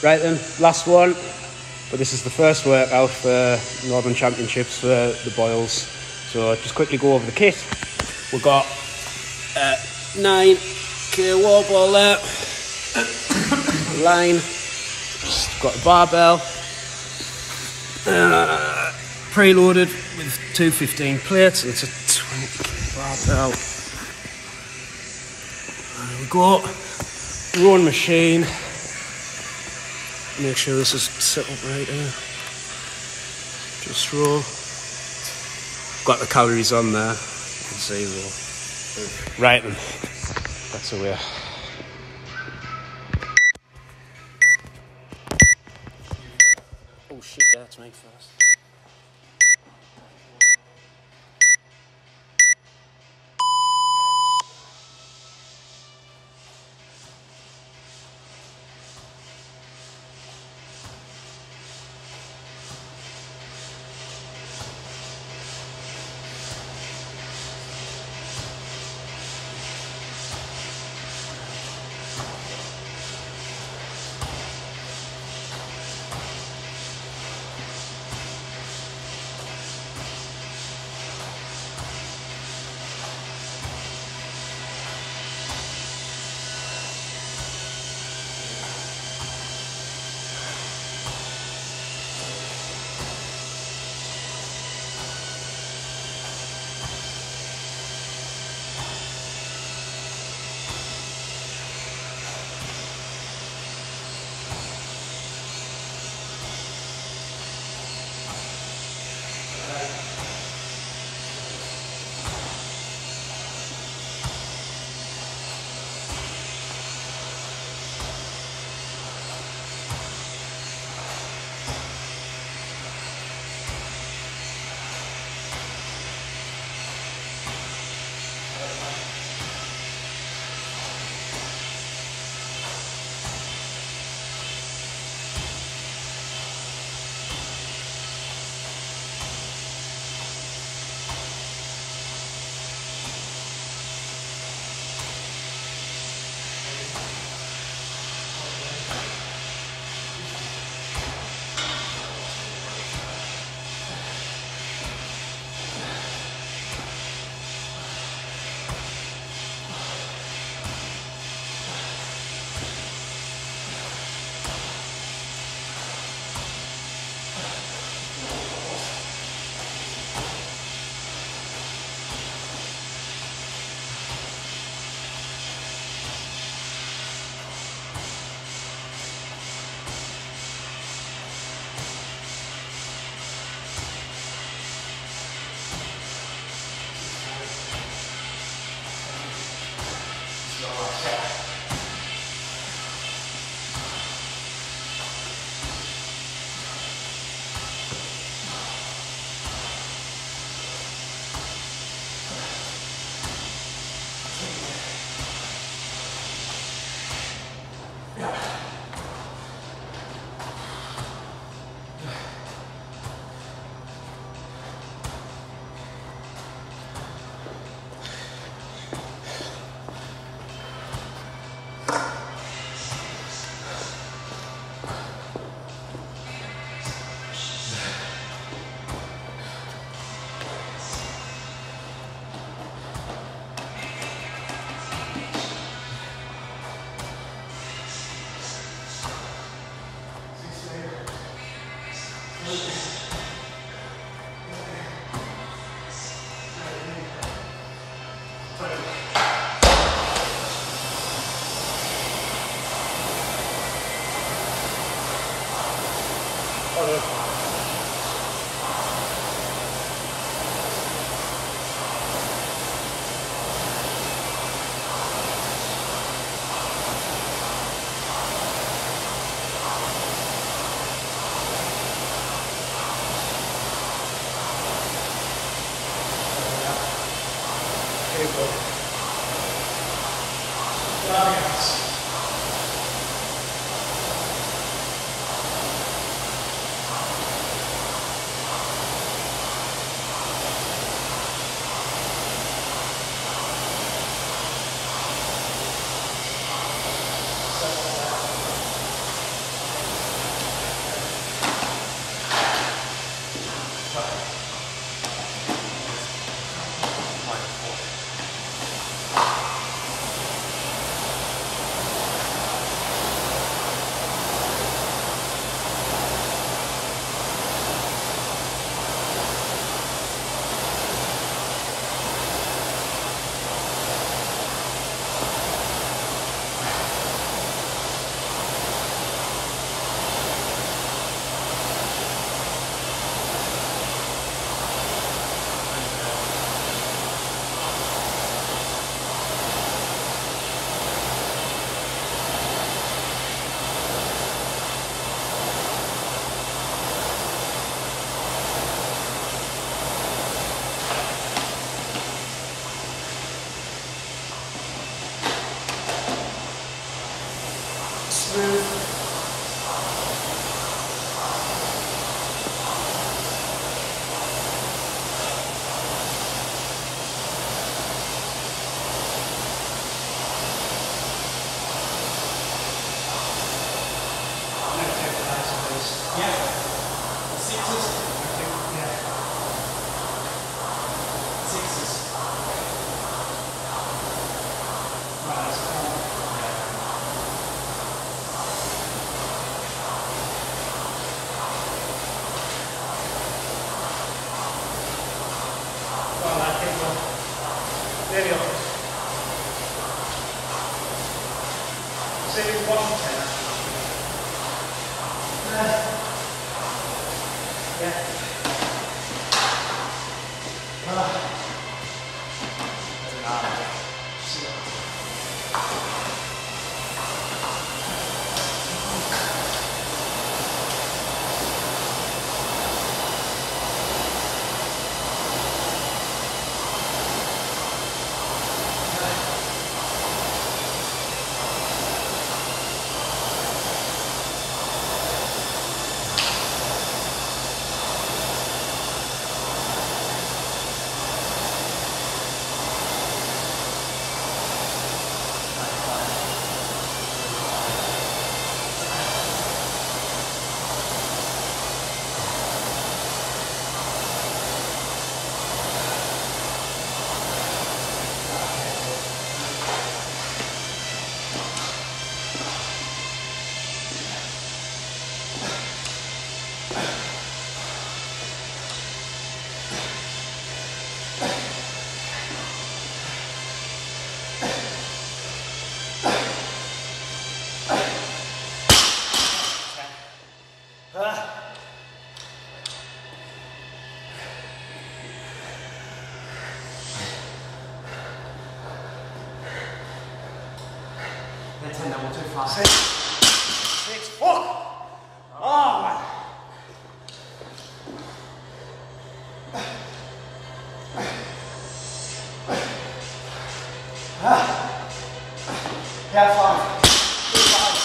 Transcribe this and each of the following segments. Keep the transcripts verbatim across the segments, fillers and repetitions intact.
Right then, last one. But this is the first workout for Northern Championships for the boils. So just quickly go over the kit. We've got uh, nine K wall ball there. Line. Just got a barbell. Uh, preloaded with two fifteen plates. It's a twenty K barbell. There we go. Rowing machine. Make sure this is set up right here. Just row. Got the calories on there. Zero. Right then. That's the way. Oh shit, that's me first. smooth. There you go. Say it one ten. Uh, yeah. Uh. That's ten double too fast. Six. Six. Fuck! Oh, man. Yeah, five. Two, five.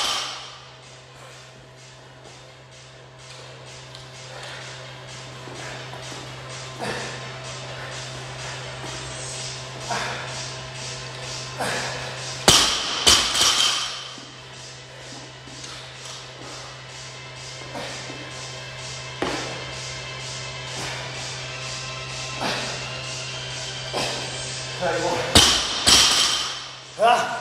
thirty-one. Ah.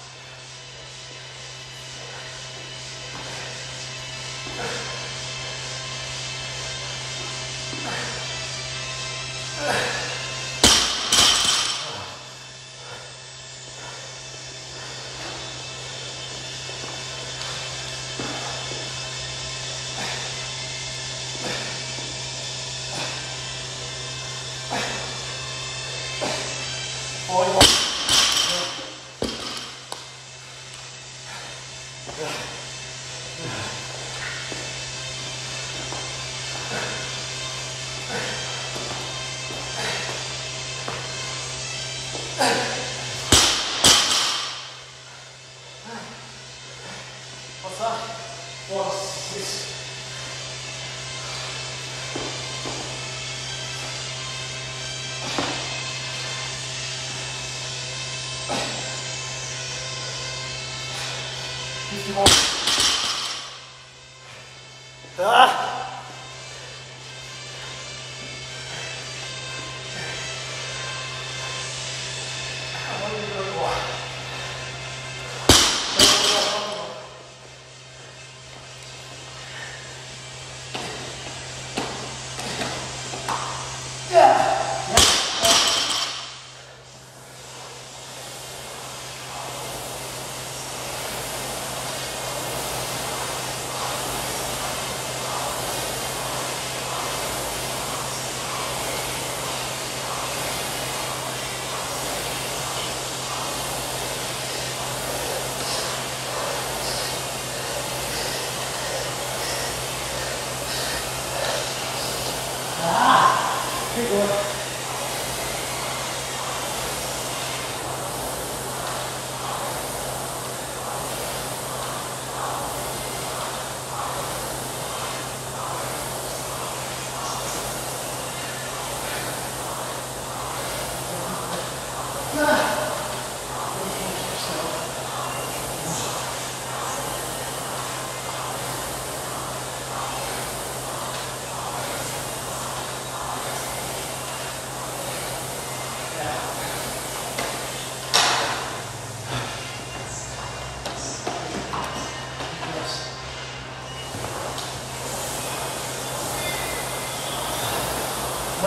forty-one. What's that? What's this? fifty-one. Ah.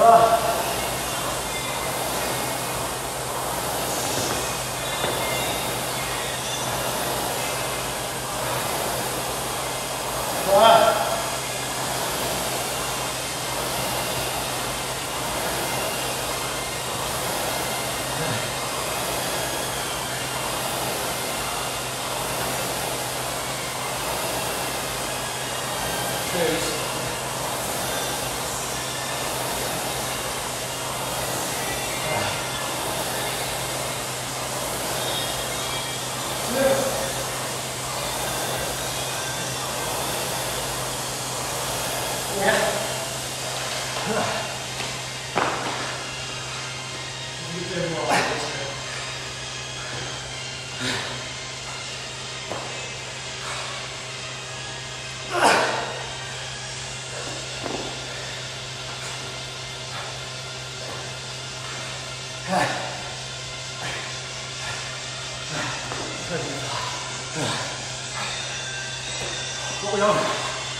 What we on?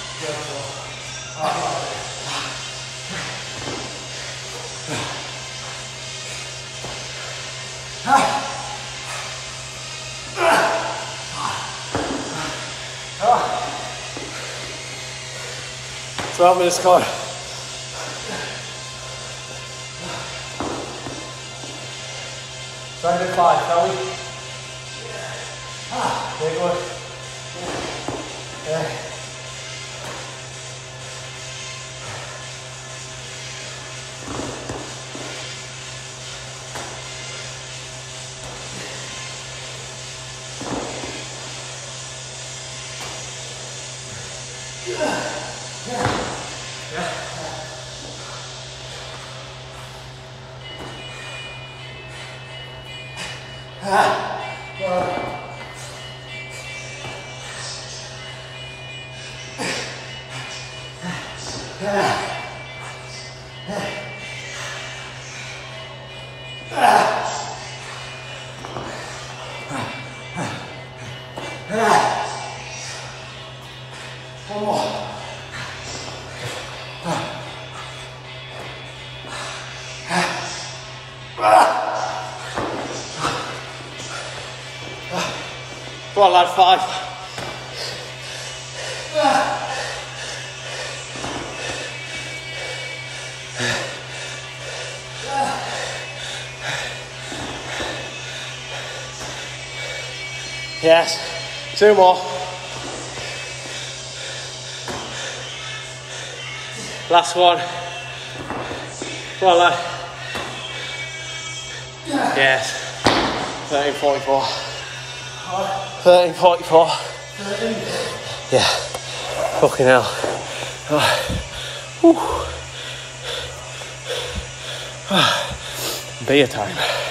twelve minutes gone. Try to do five, shall we? Yeah. Very good. Yeah. One more. Come on, lad, five. Yes, two more. Last one. Come on, lad. Yes. thirteen forty-four. thirteen forty-four. Yeah. Fucking hell. Oh. Beer time.